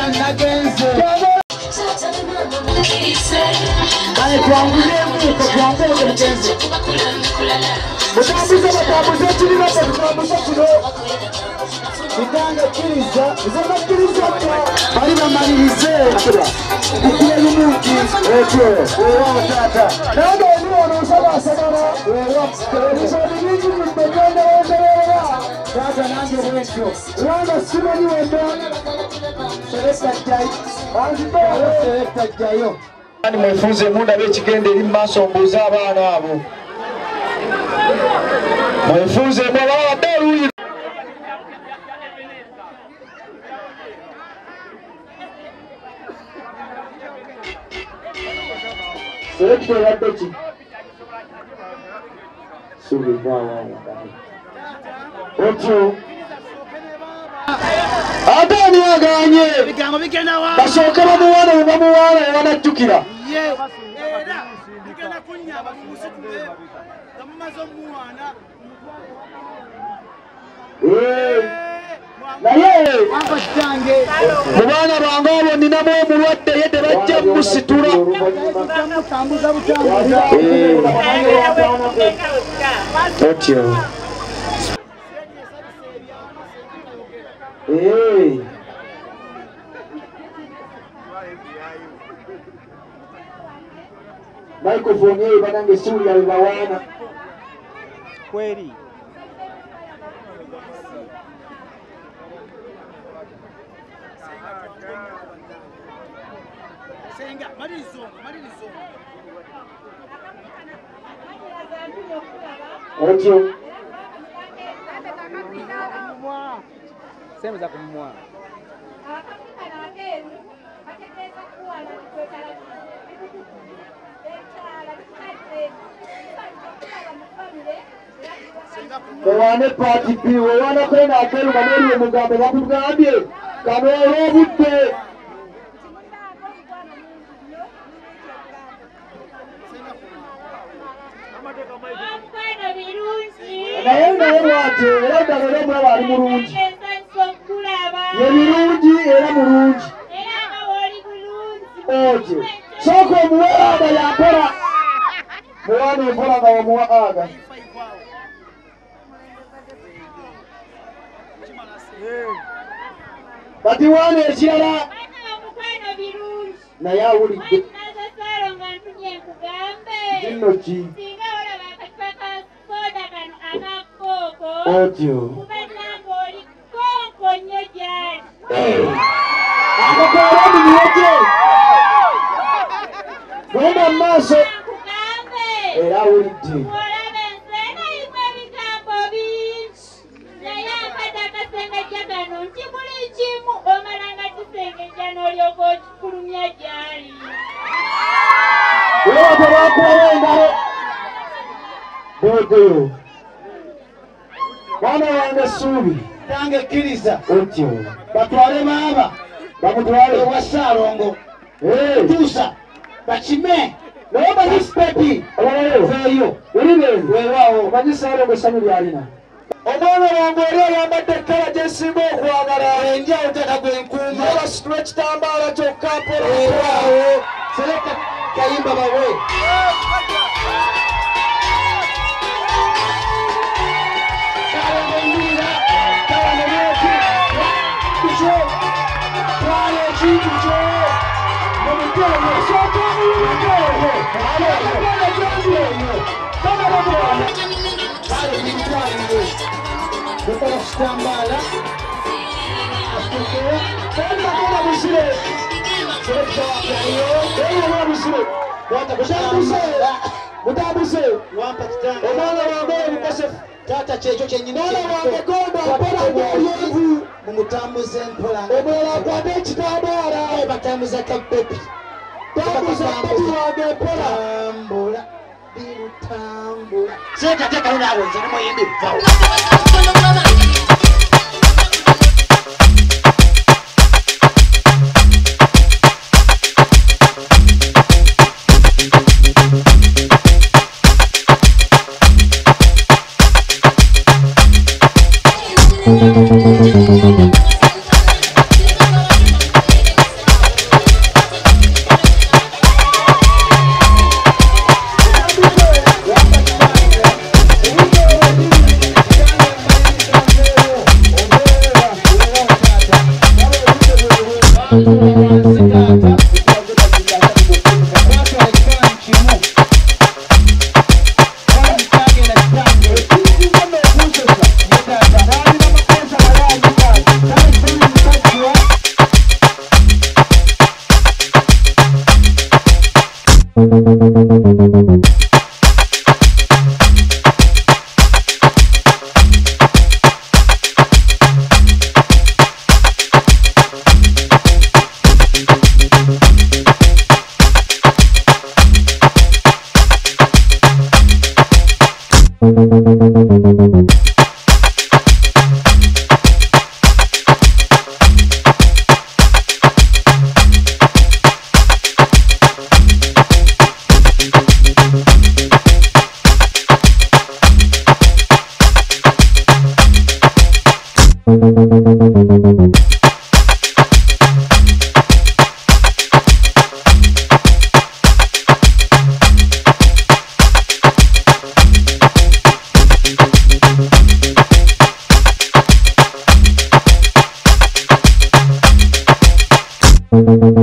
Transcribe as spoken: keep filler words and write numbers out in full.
nagenze ale twangulemu twangulemu nagenze mutambuze batambuze kirina batambuze kino Biganga kiriza zama kiriza bari bamaririze ikire y'umunsi ekyo wewe tata nabo ni ono saba sabara wewe kiriza n'ibindi bigenda wongerera tata nange bwekyo rwanda sima ni wendo selekta jai banzi bero selekta jayo ani mwefunze munda b'ekigende eri maso mbuza abaana abo mwefunze baba baberu Selekta ya pechi Subi bawa Ocho Atani waganye Bashoka bamuwana bamuwana wanajukira Eh naye mubana bangabo ninamo mulwadde yede bajja musitura otyo eh microphone yeye banange suri alibawana kweli Senga, marizo, marizo. Otyo. Sema za kumwa. Wane party piwo wana kwenda akelu maneri mugambe bakugambye kabero butte naye naye wate era ddala mulaba ali mulungi ye birungi era mulungi oje sooka omuwe aga yampola muwana empola nga omuwa aga kati wana ekirala naye awulidde nno ki otyo akakwala omunyweje genda mu maaso era awulidde wewe tebakubawo engalo beegoyo mwana wange Suubi tange kkiriza otyo batwale baaba bamutwale ewa Ssaalongo tuusa bakime naye manyi sipepi feeyo weewaawo omanyi Ssaalongo essanyu lyalina omwana wange oli ayambadde ekkala gyesinga okwagala enjawo teka gwenkuuma basitula ekitambaala kyokka polaawo seleka kayimba bawe Tambala Tenda kona musire Selekta wakiyo Tenda kona musire Mutabuse Mutabuse Omwana wange mukase Tata checho chenyini Omwana wange kondo Mpola mwoyovu Mumutambuze mpola Omwana kwade kitambala Batambuze kapepi Tambuze kapepi wange mpola Tambula Tambula Senta teka unawe Zana moyindi Vau Thank you.